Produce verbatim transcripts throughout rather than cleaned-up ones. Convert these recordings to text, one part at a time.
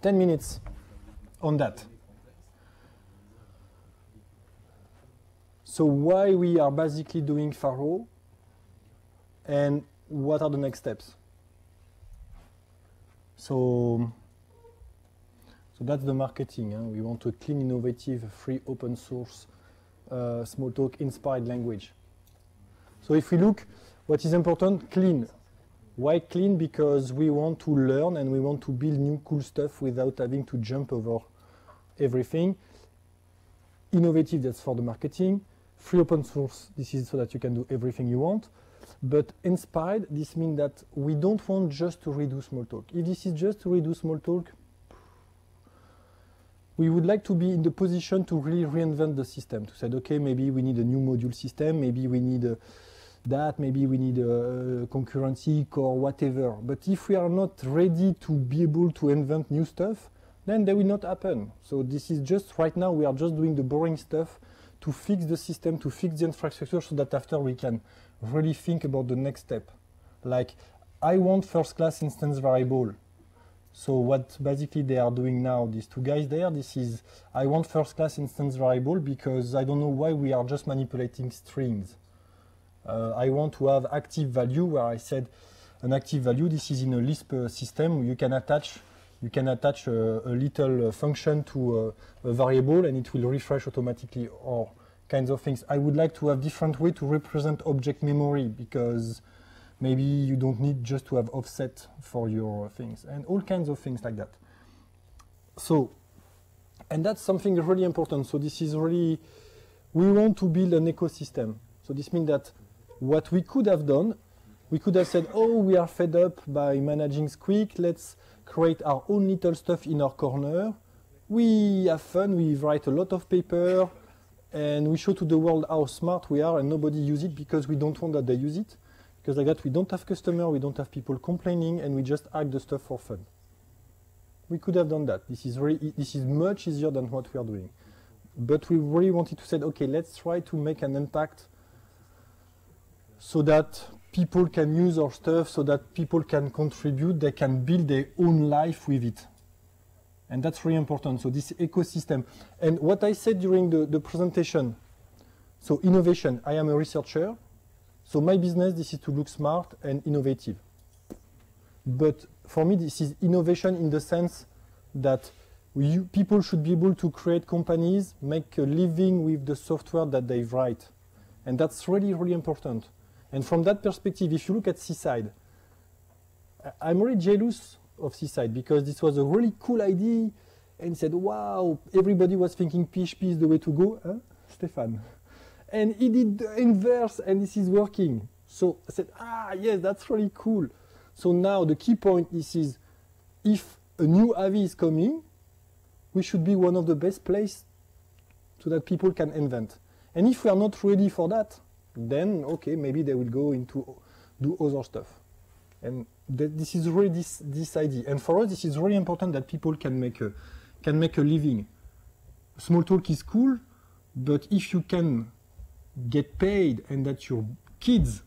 ten minutes on that. So why we are basically doing Faro, and what are the next steps? So, so that's the marketing. Huh? We want a clean, innovative, free, open source, uh, Smalltalk inspired language. So if we look, what is important? Clean. Why clean? Because we want to learn and we want to build new cool stuff without having to jump over everything. Innovative, that's for the marketing. Free open source, this is so that you can do everything you want. But inspired, this means that we don't want just to redo Smalltalk. If this is just to redo Smalltalk, we would like to be in the position to really reinvent the system, to say, okay, maybe we need a new module system, maybe we need a, that, maybe we need a concurrency or whatever. But if we are not ready to be able to invent new stuff, then they will not happen. So this is just, right now, we are just doing the boring stuff to fix the system, to fix the infrastructure, so that after we can really think about the next step. Like, I want first-class instance variable. So what basically they are doing now, these two guys there, this is, I want first-class instance variable because I don't know why we are just manipulating strings. Uh, I want to have active value, where I said an active value, this is in a Lisp uh, system, you can attach you can attach a, a little uh, function to a, a variable and it will refresh automatically, or kinds of things. I would like to have different way to represent object memory, because maybe you don't need just to have offset for your things, and all kinds of things like that. So, and that's something really important. So this is really, we want to build an ecosystem. So this means that what we could have done, we could have said, oh, we are fed up by managing Squeak, let's create our own little stuff in our corner. We have fun, we write a lot of paper, and we show to the world how smart we are, and nobody use it because we don't want that they use it. Because like that, we don't have customers, we don't have people complaining, and we just hack the stuff for fun. We could have done that. This is really, this is much easier than what we are doing. But we really wanted to say, okay, let's try to make an impact so that people can use our stuff, so that people can contribute, they can build their own life with it. And that's really important, so this ecosystem. And what I said during the, the presentation, so innovation, I am a researcher, so my business, this is to look smart and innovative. But for me, this is innovation in the sense that we, people should be able to create companies, make a living with the software that they write. And that's really, really important. And from that perspective, if you look at Seaside, I'm really jealous of Seaside because this was a really cool idea and said, wow, everybody was thinking P H P is the way to go, huh, Stefan? And he did the inverse and this is working. So I said, ah, yes, that's really cool. So now the key point is, is if a new A V is coming, we should be one of the best places so that people can invent. And if we are not ready for that, then okay, maybe they will go into do other stuff. And th this is really this this idea. And for us, this is really important that people can make a can make a living. Smalltalk is cool, but if you can get paid and that your kids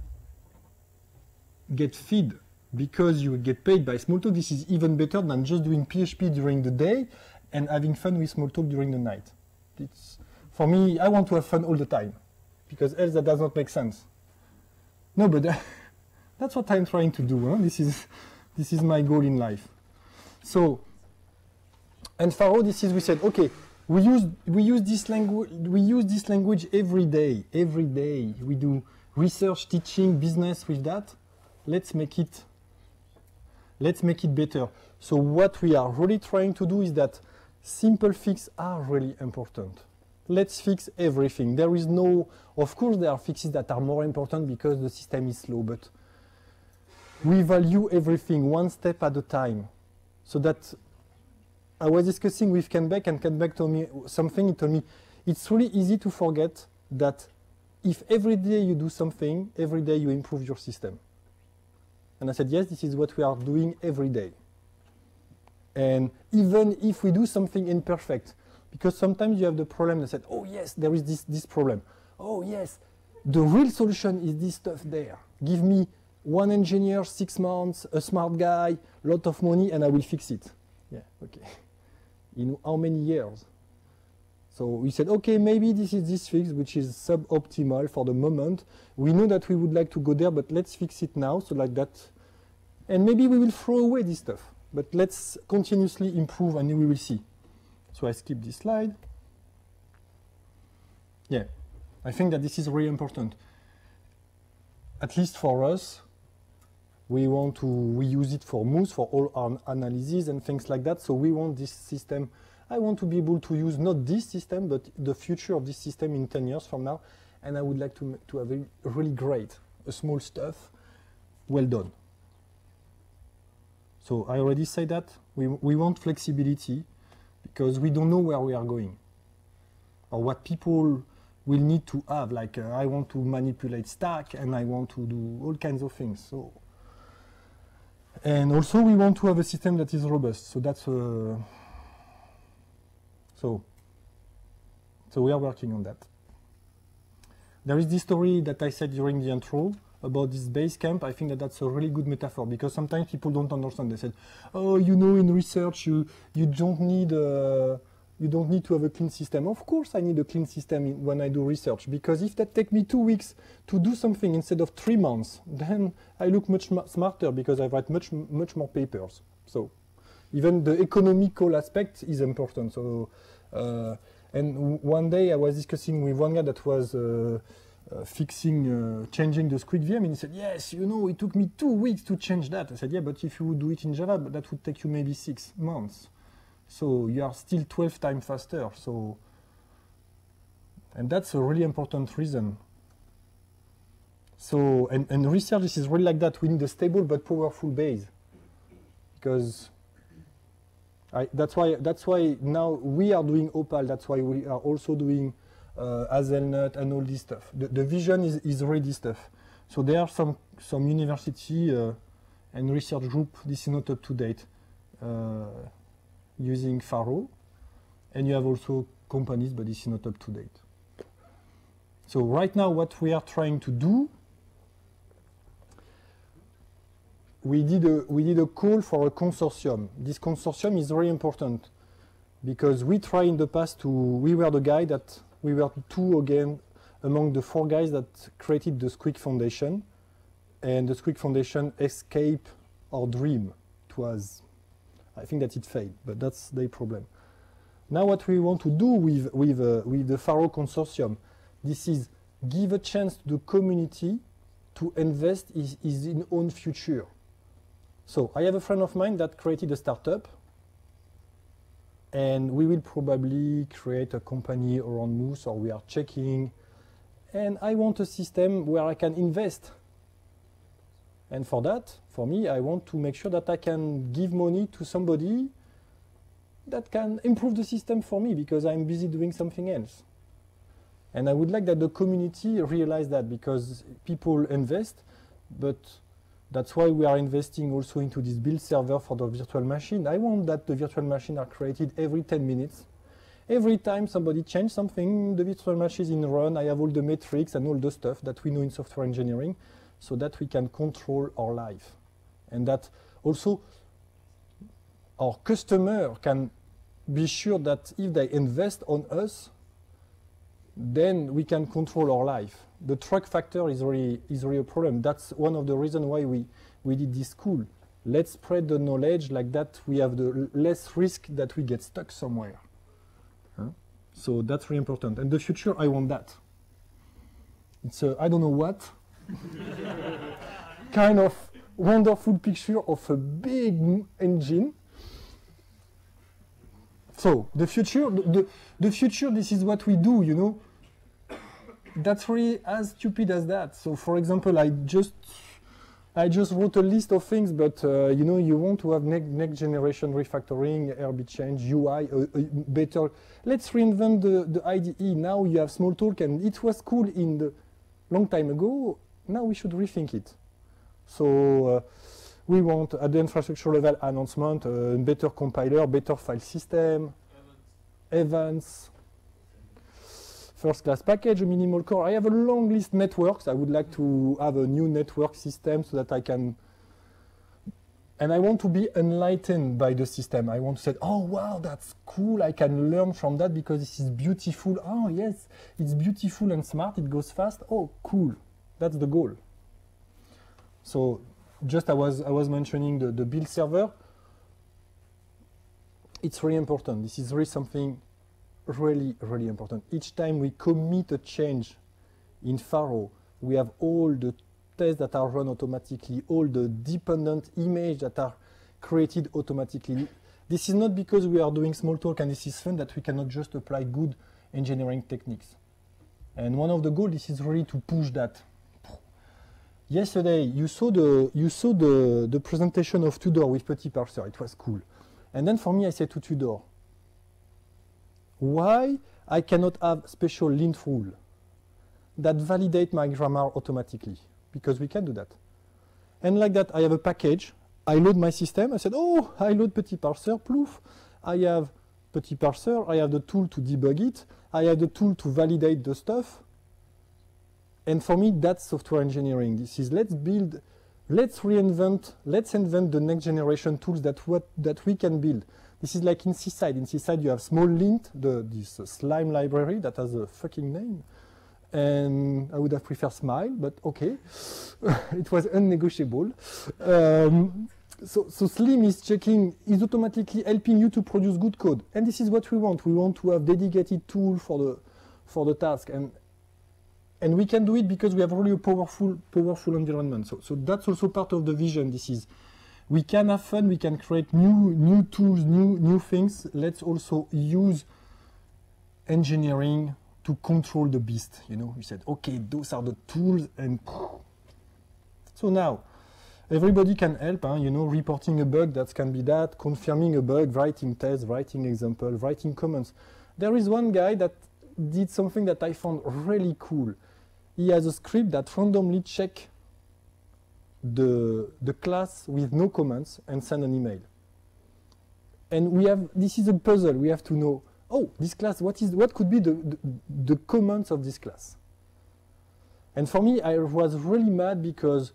get fed because you get paid by Smalltalk, this is even better than just doing P H P during the day and having fun with Smalltalk during the night. It's, for me, I want to have fun all the time, because else that does not make sense. No, but that's what I'm trying to do. Huh? This is this is my goal in life. So, and Faro, this is we said, okay, we use we use this language we use this language every day. Every day we do research, teaching, business with that. Let's make it. Let's make it better. So what we are really trying to do is that simple fixes are really important. Let's fix everything. There is no, of course there are fixes that are more important because the system is slow, but we value everything one step at a time. So that I was discussing with Ken Beck, and Ken Beck told me something, he told me, it's really easy to forget that if every day you do something, every day you improve your system. And I said, yes, this is what we are doing every day. And even if we do something imperfect, because sometimes you have the problem that said, oh yes, there is this, this problem. Oh yes, the real solution is this stuff there. Give me one engineer, six months, a smart guy, lot of money, and I will fix it. Yeah, okay. In how many years? So we said, okay, maybe this is this fix, which is suboptimal for the moment. We know that we would like to go there, but let's fix it now, so like that. And maybe we will throw away this stuff, but let's continuously improve and we will see. So I skip this slide. Yeah, I think that this is really important. At least for us, we want to, we use it for Moose, for all our analyses and things like that. So we want this system, I want to be able to use not this system, but the future of this system in ten years from now. And I would like to, to have a really great, a small stuff, well done. So I already said that. We, we want flexibility because we don't know where we are going or what people will need to have. Like uh, I want to manipulate stack and I want to do all kinds of things. So, and also we want to have a system that is robust. So that's uh, so. So we are working on that. There is this story that I said during the intro about this base camp. I think that that's a really good metaphor because sometimes people don't understand. They said, "Oh, you know, in research, you you don't need uh, you don't need to have a clean system." Of course, I need a clean system in, when I do research because if that takes me two weeks to do something instead of three months, then I look much smarter because I write much much more papers. So even the economical aspect is important. So uh, and one day I was discussing with one guy that was. Uh, Uh, fixing, uh, changing the Squid V M, and he said, yes, you know, it took me two weeks to change that. I said, yeah, but if you would do it in Java, that would take you maybe six months. So you are still twelve times faster. So, and that's a really important reason. So, and, and research this is really like that. We need a stable but powerful base. Because I, that's why that's why now we are doing Opal, that's why we are also doing Uh, Hazelnut and all this stuff. The, the vision is, is already stuff. So there are some, some university uh, and research group, this is not up to date, uh, using Faro. And you have also companies, but this is not up to date. So right now what we are trying to do, we did a, we did a call for a consortium. This consortium is very important because we tried in the past to, we were the guy that we were two again among the four guys that created the Squeak Foundation, and the Squeak Foundation escaped our dream. It was, I think that it failed, but that's their problem. Now what we want to do with, with, uh, with the Faro Consortium, this is give a chance to the community to invest in his own future. So I have a friend of mine that created a startup, and we will probably create a company around Moose, or we are checking. And I want a system where I can invest. And for that, for me, I want to make sure that I can give money to somebody that can improve the system for me because I'm busy doing something else. And I would like that the community realize that because people invest, but that's why we are investing also into this build server for the virtual machine. I want that the virtual machine are created every ten minutes. Every time somebody changes something, the virtual machine is in run. I have all the metrics and all the stuff that we know in software engineering so that we can control our life. And that also our customer can be sure that if they invest on us, then we can control our life. The truck factor is really, is really a problem. That's one of the reasons why we, we did this school. Let's spread the knowledge like that we have the less risk that we get stuck somewhere. Huh? So that's really important. And the future, I want that. It's a, I don't know what, kind of wonderful picture of a big engine. So the future, the, the future, this is what we do, you know. That's really as stupid as that. So, for example, I just, I just wrote a list of things, but uh, you know, you want to have next, next generation refactoring, R B change, U I, uh, uh, better. Let's reinvent the, the I D E. Now you have Smalltalk, and it was cool in the long time ago. Now we should rethink it. So uh, we want at the infrastructure level announcement, a uh, better compiler, better file system, events. First-class package, a minimal core. I have a long list networks. I would like to have a new network system so that I can And I want to be enlightened by the system. I want to say, oh, wow, that's cool. I can learn from that because this is beautiful. Oh, yes, it's beautiful and smart. It goes fast. Oh, cool. That's the goal. So just I was, I was mentioning the, the build server. It's really important. This is really something really, really important. Each time we commit a change in Pharo, we have all the tests that are run automatically, all the dependent images that are created automatically. This is not because we are doing Smalltalk and this is fun that we cannot just apply good engineering techniques. And one of the goals this is really to push that. Yesterday, you saw the you saw the, the presentation of Tudor with Petit Parser. It was cool. And then for me, I said to Tudor, why I cannot have special lint rule that validate my grammar automatically? Because we can do that. And like that, I have a package. I load my system. I said, oh, I load Petit Parser, poof. I have Petit Parser. I have the tool to debug it. I have the tool to validate the stuff. And for me, that's software engineering. This is let's build, let's reinvent, let's invent the next generation tools that what that we can build. This is like in Seaside. In Seaside, you have small lint, the, this uh, slime library that has a fucking name. And I would have preferred Smile, but okay. It was unnegotiable. Um, so, so Slim is checking, is automatically helping you to produce good code. And this is what we want. We want to have dedicated tool for the, for the task. And, and we can do it because we have really a powerful, powerful environment. So, so that's also part of the vision. This is, we can have fun, we can create new, new tools, new, new things. Let's also use engineering to control the beast, you know. We said, okay, those are the tools, and so now everybody can help, huh? You know, reporting a bug, that can be that, confirming a bug, writing tests, writing example, writing comments. There is one guy that did something that I found really cool. He has a script that randomly check the, the class with no comments and send an email. And we have, this is a puzzle, we have to know, oh, this class, what is what could be the, the, the comments of this class? And for me, I was really mad because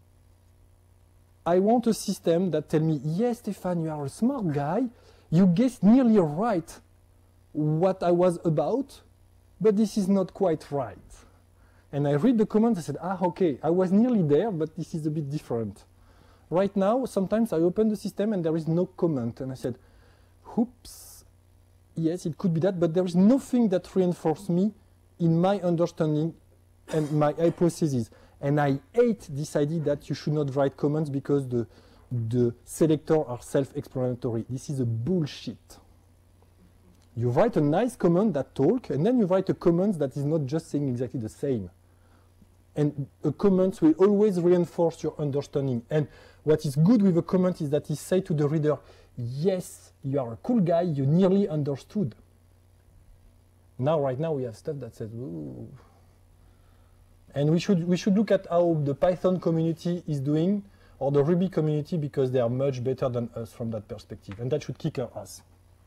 I want a system that tell me, yes, Stéphane, you are a smart guy. You guessed nearly right what I was about, but this is not quite right. And I read the comments, I said, ah, okay, I was nearly there, but this is a bit different. Right now, sometimes I open the system and there is no comment. And I said, oops. Yes, it could be that, but there is nothing that reinforces me in my understanding and my hypothesis. And I hate this idea that you should not write comments because the, the selectors are self-explanatory. This is a bullshit. You write a nice comment that talk, and then you write a comment that is not just saying exactly the same. And a comment will always reinforce your understanding. And what is good with a comment is that it says to the reader, yes, you are a cool guy, you nearly understood. Now, right now, we have stuff that says, ooh. And we should, we should look at how the Python community is doing, or the Ruby community, because they are much better than us from that perspective. And that should kick our ass.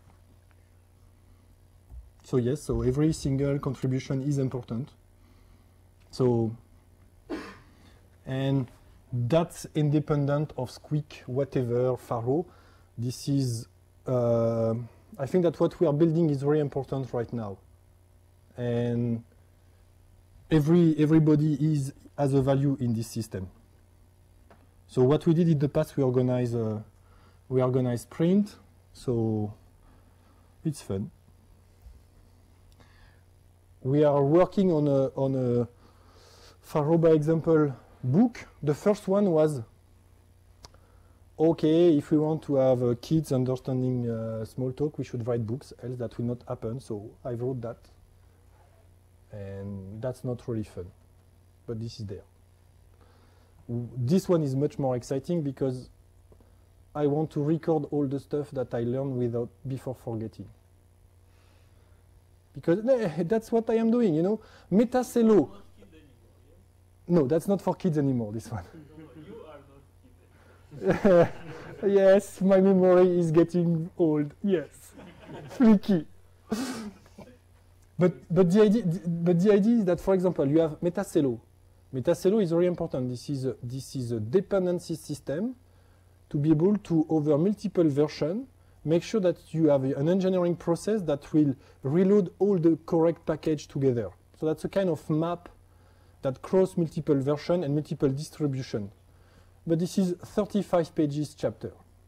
So yes, so every single contribution is important. So, and that's independent of Squeak, whatever, Pharo. This is, uh, I think that what we are building is very important right now. And every, everybody is, has a value in this system. So what we did in the past, we organize, uh, we organize sprint, so it's fun. We are working on a, on a Pharo by example book. The first one was, okay, if we want to have uh, kids understanding uh, Smalltalk, we should write books, else that will not happen. So I wrote that. And that's not really fun, but this is there. W this one is much more exciting because I want to record all the stuff that I learned without, before forgetting. Because eh, that's what I am doing, you know. Metacelo. No, that's not for kids anymore, this one. You are not kids. Yes, my memory is getting old. Yes, flicky. But but the idea but the idea is that, for example, you have Metacelo. Metacelo is very important. This is a, this is a dependency system to be able to, over multiple versions, make sure that you have an engineering process that will reload all the correct package together. So that's a kind of map that cross multiple versions and multiple distribution. But this is thirty-five pages chapter.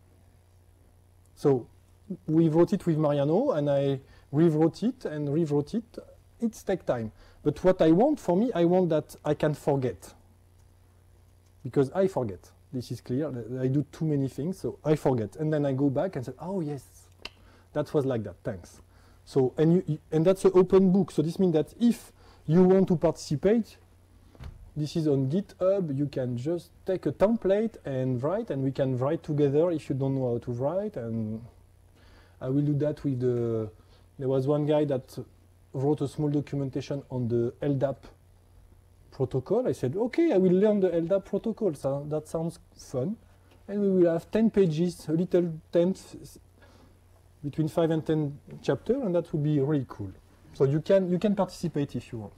So we wrote it with Mariano, and I rewrote it and rewrote it. It's take time. But what I want, for me, I want that I can forget. Because I forget. This is clear. I do too many things, so I forget. And then I go back and say, oh, yes, that was like that. Thanks. So, and, you, and that's an open book. So this means that if you want to participate, this is on GitHub. You can just take a template and write, and we can write together if you don't know how to write. And I will do that with the, there was one guy that wrote a small documentation on the L D A P protocol. I said, okay, I will learn the L D A P protocol. So that sounds fun. And we will have ten pages, a little tenth, between five and ten chapters, and that would be really cool. So you can, you can participate if you want.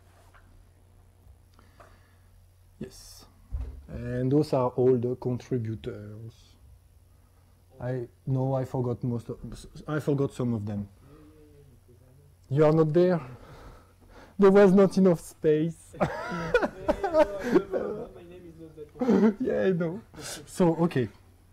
Yes. And those are all the contributors. I no, I forgot most of, I forgot some of them. You are not there? There was not enough space. Yeah, I know. So, okay.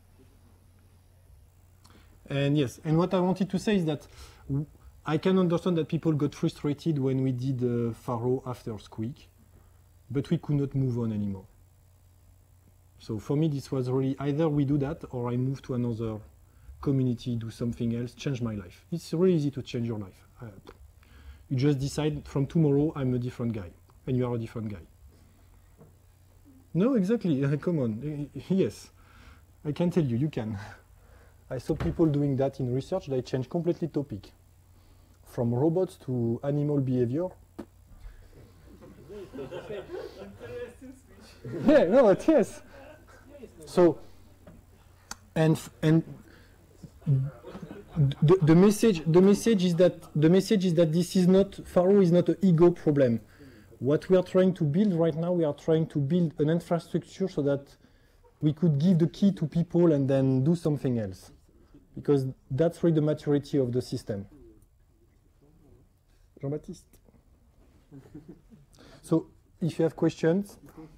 And yes, and what I wanted to say is that I can understand that people got frustrated when we did uh, Pharo after Squeak, but we could not move on anymore. So for me, this was really either we do that or I move to another community, do something else, change my life. It's really easy to change your life. Uh, you just decide from tomorrow I'm a different guy, and you are a different guy. No, exactly. Uh, come on. Uh, yes, I can tell you, you can. I saw people doing that in research. They change completely topic, from robots to animal behavior. Yeah, no, but yes. So, and and the, the message the message is that the message is that this is not Pharo is not an ego problem. What we are trying to build right now, we are trying to build an infrastructure so that we could give the key to people and then do something else, because that's really the maturity of the system. Jean-Baptiste. So, if you have questions.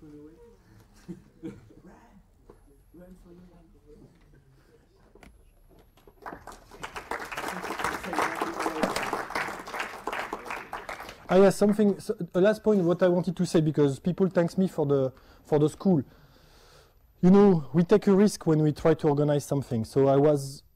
Ah, yes, something. So, a last point. What I wanted to say, because people thank me for the for the school. You know, we take a risk when we try to organize something. So I was